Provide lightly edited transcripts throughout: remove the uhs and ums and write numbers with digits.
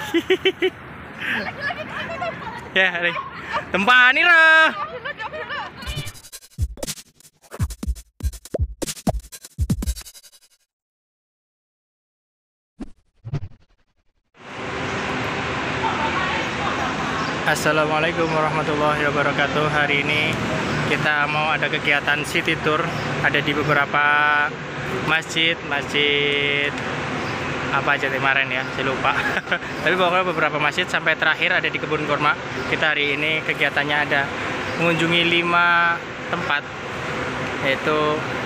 Ya, nih. Tempani lah. Assalamualaikum warahmatullahi wabarakatuh. Hari ini kita mau ada kegiatan city tour, ada di beberapa masjid apa aja kemarin ya, saya lupa. Tapi pokoknya beberapa masjid sampai terakhir ada di Kebun Kurma. Kita hari ini kegiatannya ada mengunjungi 5 tempat, yaitu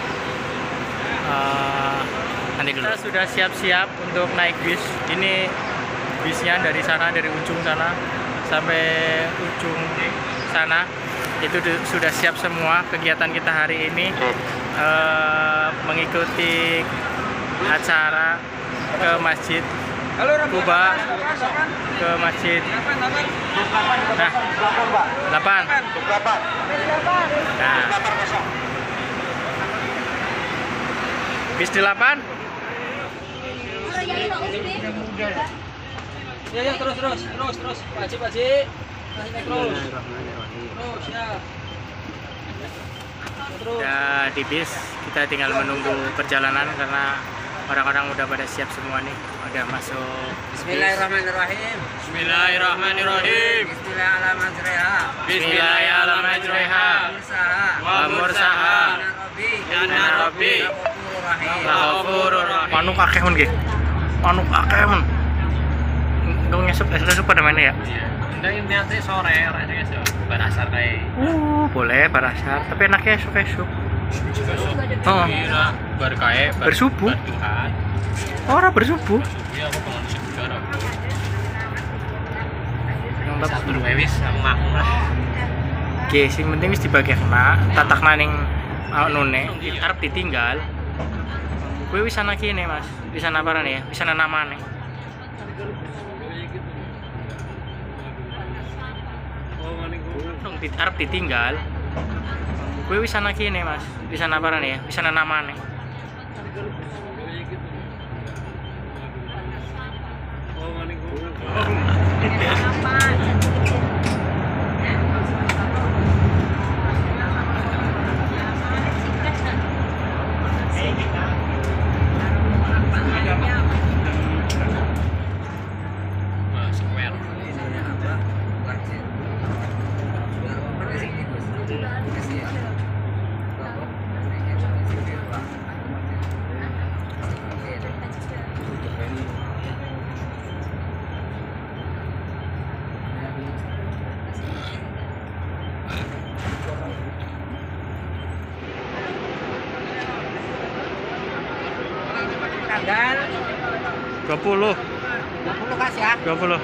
nanti dulu. Kita sudah siap-siap untuk naik bis. Ini bisnya dari sana, dari ujung sana sampai ujung sana itu sudah siap semua. Kegiatan kita hari ini mengikuti acara ke Masjid Kuba, ke Masjid 8. Nah, bis 8. Ya, terus. Pakcik. Terus ya. Ya, di bis kita tinggal menunggu perjalanan karena orang-orang udah pada siap semua nih, udah masuk. Bismillahirrahmanirrahim. Bismillahirrahmanirrahim. Wa mursaha. Ya Rabbi. Ghafurur rahim. Manuk akeh mun nggih. Manuk akeh mun. Dong ngesuk pada mana ya? Nanti sore rasanya barasar kayak. Boleh barasar, tapi enaknya esuk-esuk. Oh, bersubuh. Orang bersubuh. Iya, aku pengen segera. Yang Satu berwewis sama lah. Oke, sing penting wis dibagi kena, tatakna ning nune, arep ditinggal. Kowe wis ana kene, Mas. Wis ana parane ya? Wis ana namane. Arep ditinggal. Kowe wis ana kene, Mas. Wis ana parane ya? Wis ana namane. Tanggal 20 Kas ya. 20.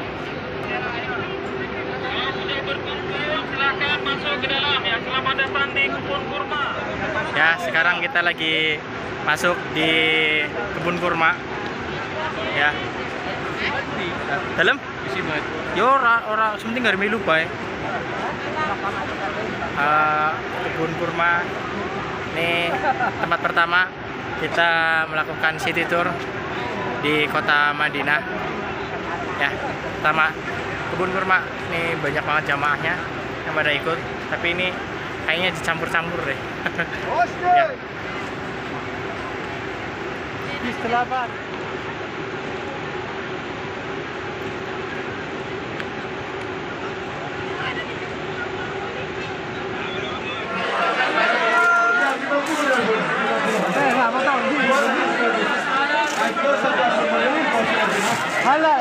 Silakan masuk ke dalam ya. Selamat datang di Kebun Kurma. Ya, sekarang kita lagi masuk di Kebun Kurma. Ya. Dalam? Isi banget. Yo ora penting gak milu bae. Kebun Kurma. Ini tempat pertama kita melakukan city tour di kota Madinah. Ya, pertama Kebun Kurma. Ini banyak banget jamaahnya yang pada ikut, tapi ini kayaknya dicampur-campur deh. Ya. Bis 8. Halal.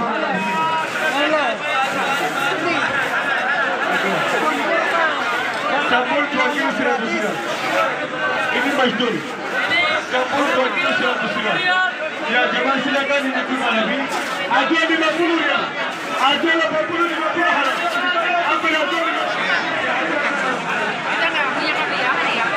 Campur 2 kilo 100 gram. Ini masdul. Campur 2 kilo 100 gram. Ya, jemaah silakan ini terima lagi. Ada 50 ya. Ada 80, 50 halal. Ambil aja. Kita nggak punya kopi ya.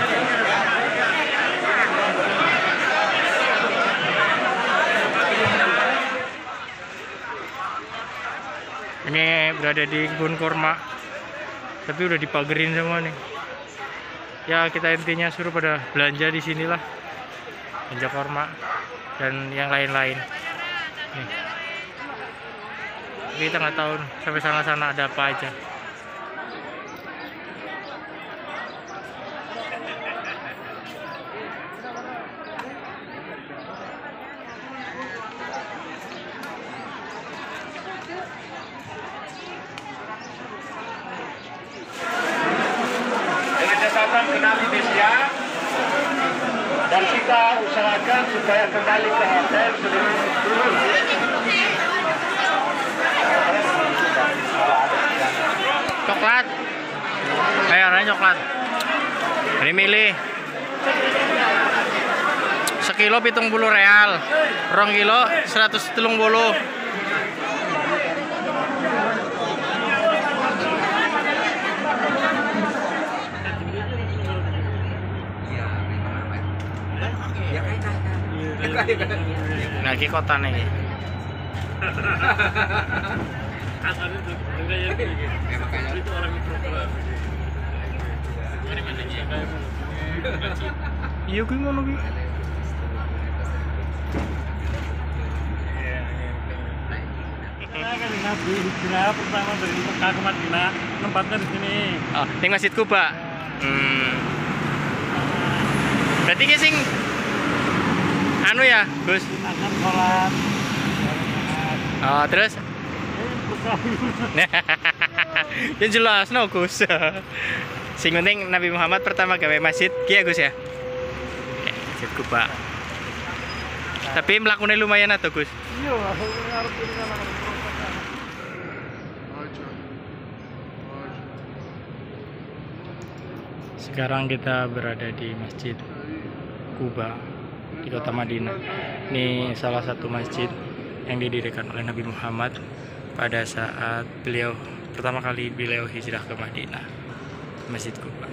Ini berada di Kebun Kurma, tapi udah dipagerin semua nih. Ya, kita intinya suruh pada belanja di sinilah, belanja kurma dan yang lain-lain. Nih. kita nggak tahu sampai sana ada apa aja. Dengan catatan kenal Indonesia, dan kita usahakan supaya kembali ke hotel sebelum turun. Coklat. Bayarnya coklat. Ini milih. Sekilo 70 real. 2 kilo 130. Lagi kota nih. Iya gue mau nih. Nabi hijrah pertama dari Mekah ke Madinah, tempatnya di sini. Oh, di Masjid Kuba. Berarti sing anu ya, Gus. Akan sholat. Oh, terus? Yang jelas no Gus. Sing penting Nabi Muhammad pertama gawe masjid ki ya Gus ya. Masjid Kuba. Tapi melakukannya lumayan atau Gus? Iya, harus ini kan. Sekarang kita berada di Masjid Kuba di kota Madinah. Ini salah satu masjid yang didirikan oleh Nabi Muhammad pada saat pertama kali beliau hijrah ke Madinah. Masjid Kuba.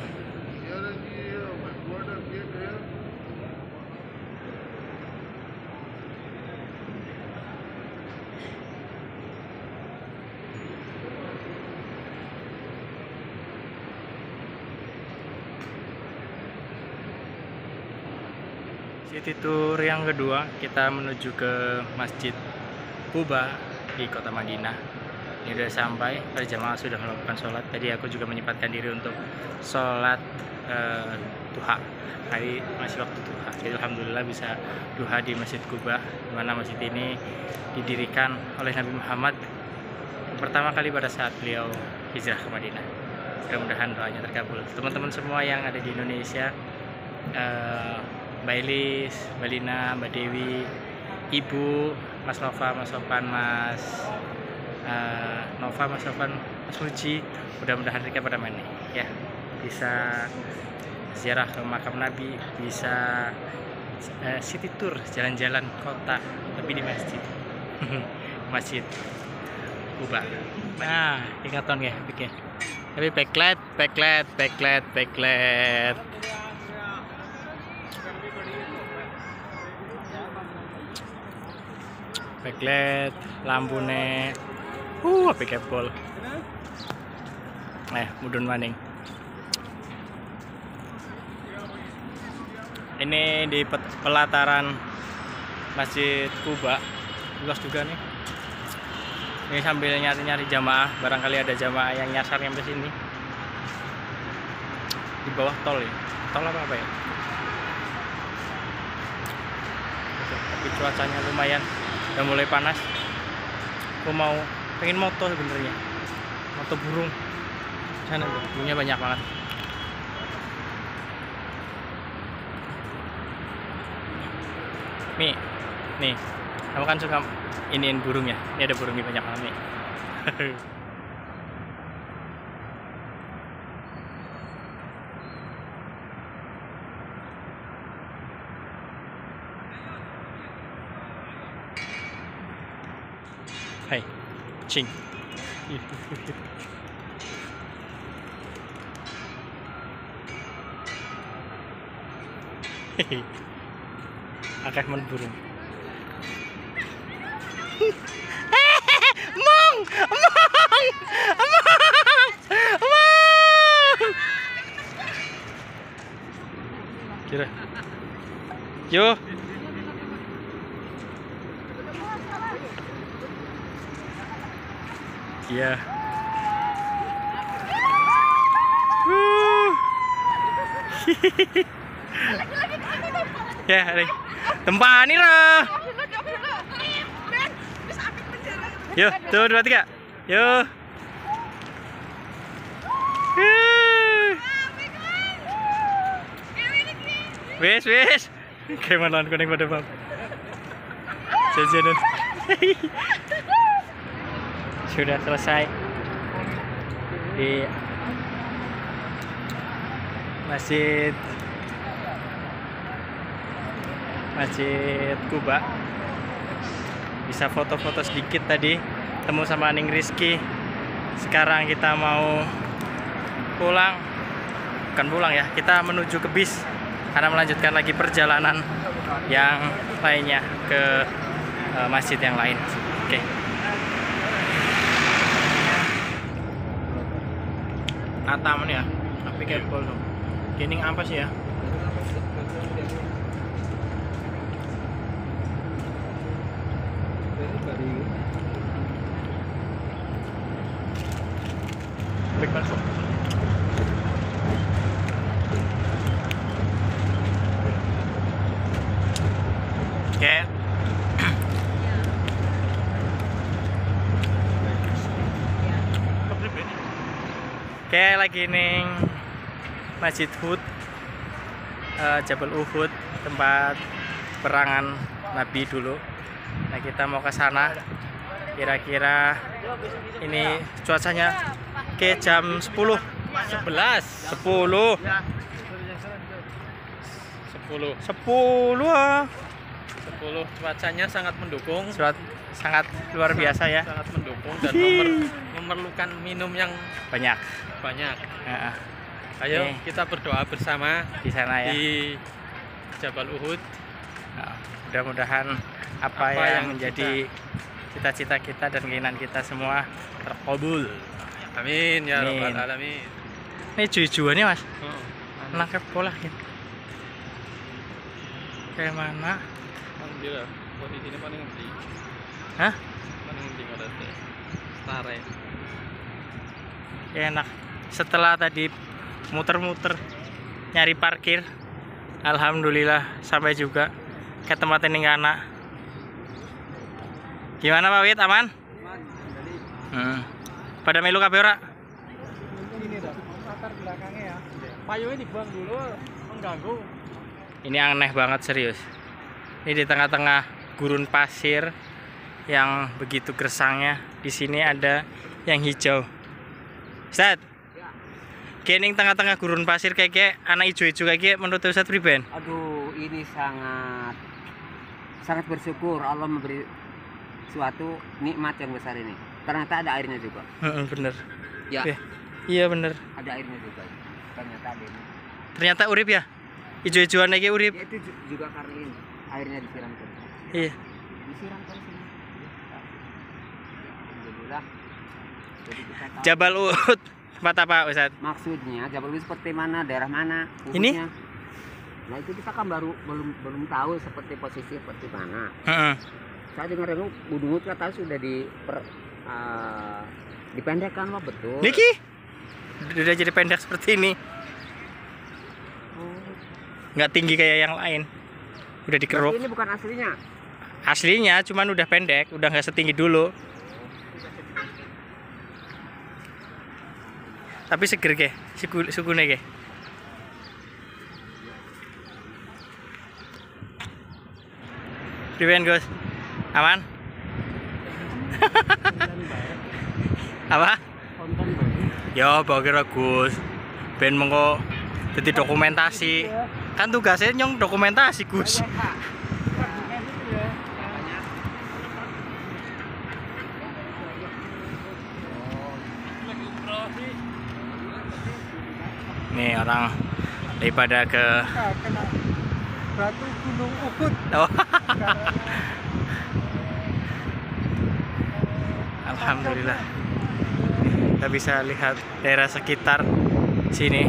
City tour yang kedua, kita menuju ke Masjid Kuba di kota Madinah. Ini sudah sampai, berjamaah sudah melakukan sholat. Tadi aku juga menyempatkan diri untuk sholat duha. Hari masih waktu duha. Jadi alhamdulillah bisa duha di Masjid Kuba, di mana masjid ini didirikan oleh Nabi Muhammad pertama kali pada saat beliau hijrah ke Madinah. Mudah-mudahan doanya terkabul. Teman-teman semua yang ada di Indonesia, Mbak Elis, Mbak Lina, Mbak Dewi, Ibu, Mas Nova, Mas Sofan, Mas Nova, Mas Sofan, Mas Muji, mudah-mudahan mereka pada mana ya, bisa ziarah ke makam Nabi, bisa city tour, jalan-jalan kota, tapi di masjid. Masjid Kuba. Nah, ingatan ya, oke. Tapi backlight. Backlight, lampune, api kebol. Mudun maning. Ini di pelataran Masjid Kuba, luas juga nih. Ini sambil nyari-nyari jamaah, barangkali ada jamaah yang nyasar sampai sini. Di bawah tol ya, tol apa ya? Tapi cuacanya lumayan. Udah mulai panas. Aku pengen moto sebenarnya, moto burung. Sana tuh, burungnya banyak banget. Nih, kamu kan suka iniin burung ya? Ini ada burungnya banyak banget nih. Hai, cing. Akeh men burung. Mong. Kira. Yo. Iya. Ya, Ring. Tempani lah. Yo, 2, 2, 3. Yo. Wes. Kayak malah kuning pada bang. Jajanan. Sudah selesai di Masjid Kuba. Bisa foto-foto sedikit tadi, temu sama Aning Rizky. Sekarang kita mau pulang, bukan pulang ya, kita menuju ke bis karena melanjutkan lagi perjalanan yang lainnya ke masjid yang lain. Oke. Atam ya, tapi kebol dong. Gini apa sih ya? Baik masuk. Oke. Oke, lagi ning Masjid Hud, Jabal Uhud, tempat perangan Nabi dulu. Nah, kita mau ke sana. Kira-kira ini cuacanya ke jam 10 Cuacanya sangat mendukung. Sangat luar biasa ya. Sangat mendukung dan memerlukan minum yang Banyak. Ayo Oke. kita berdoa bersama Di sana ya. di Jabal Uhud. Nah, mudah-mudahan apa yang menjadi cita-cita kita dan keinginan kita semua terkabul. Amin ya Amin. rabbal alamin. Ini cuy-cuannya Mas, Oh, nangkep pola ya. Kayak mana? alhamdulillah posisinya paling ngendi. Hah? Paling ngendi ngerti. Stare. Enak. Setelah tadi muter-muter nyari parkir, alhamdulillah sampai juga ke tempat ini anak. Gimana Pak Wit, aman? Pada melu kabeh ora? Ini dah, latar belakangnya ya. Payungnya dibuang dulu, mengganggu. Ini aneh banget serius. Ini di tengah-tengah gurun pasir yang begitu gersangnya. Di sini ada yang hijau. Ustaz, kening tengah-tengah gurun pasir kayak anak hijau-hijau kayak menurut Ustaz priben? Aduh, ini sangat bersyukur Allah memberi suatu nikmat yang besar ini. Ternyata ada airnya juga. Bener. Ya, Iya bener. ada airnya juga. Ternyata ada ini. Ternyata urip ya. Hijau-hijauan lagi urip. Ya, itu juga karena ini airnya disiram terus. Iya. Disiram terus ini. Alhamdulillah. Jadi kita tahu Jabal Uhud tempat apa Ustaz? maksudnya Jabal Uhud seperti mana, daerah mana? Ini? Uhudnya. Nah, itu kita kan belum tahu seperti posisi seperti mana. Saya dengar Gunung Uhud kata sudah dipendekkan loh, betul. Niki udah jadi pendek seperti ini. Nggak tinggi kayak yang lain. Udah dikeruk. Berarti ini bukan aslinya. Aslinya cuman udah pendek, udah nggak setinggi dulu. Tapi seger ke, sukune ke. Priben Gus? Aman? Apa? Ya, bakira Gus. Ben mengko dadi dokumentasi. Kan tugasnya nyong dokumentasi Gus. Nih orang daripada ke Kena batu Gunung Uhud. oh. Alhamdulillah kita bisa lihat daerah sekitar sini.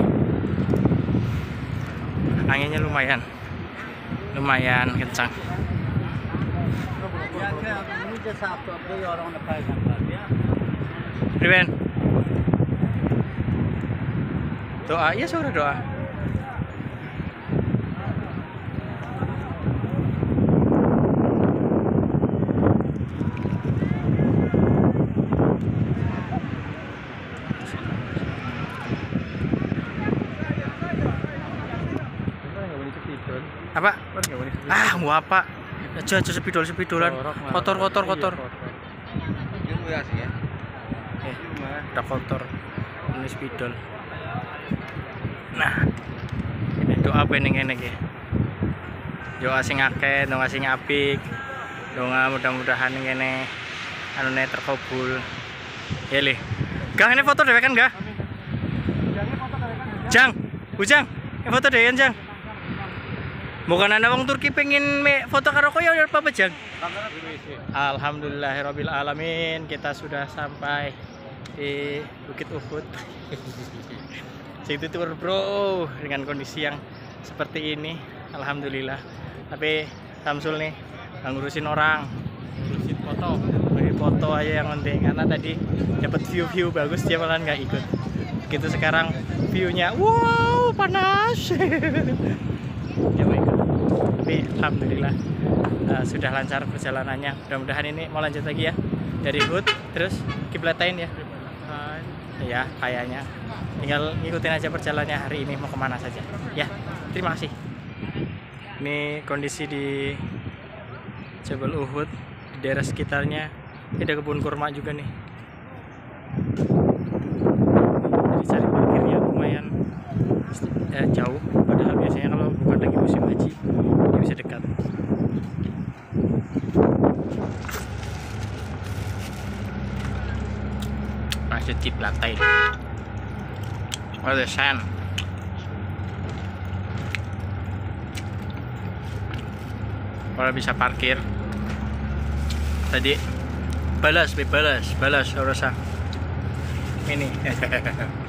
Anginnya lumayan kencang. Riben. Doa, ya suara doa. Apa? Ah, mau apa? Aja sepidol-sepidolan. Kotor. Udah kotor. Ini spidol. Nah, ini doa peneng-eneng ya. Doa sing akeh, doa sing apik. Doa mudah-mudahan ngene anune terkabul. Ya le. Gang ini foto dhewe kan enggak? Jang, Ujang, ini foto dhewe Jang. Bukan anak wong Turki pengen foto karo koyo apa Jang? Alhamdulillahirabbil alamin, kita sudah sampai di Bukit Uhud. Situ tour bro, dengan kondisi yang seperti ini, alhamdulillah. Tapi Samsul nih ngurusin orang, ngurusin foto, bagi foto aja yang penting. Karena tadi dapat view bagus, dia malah nggak ikut. Gitu sekarang viewnya, wow panas. Dia mau ikut. Tapi alhamdulillah sudah lancar perjalanannya. Mudah-mudahan ini mau lanjut lagi ya dari Uhud terus kiblatain ya. Ya kayaknya tinggal ngikutin aja perjalanannya hari ini mau kemana saja ya. Terima kasih. Ini kondisi di Jabal Uhud, di daerah sekitarnya ada kebun kurma juga nih. Jadi cari parkirnya lumayan jauh, padahal biasanya kalau bukan lagi musim haji ini bisa dekat. Masjid Kiblatain. Oh, the sun. Kalau bisa parkir tadi balas urusan ini.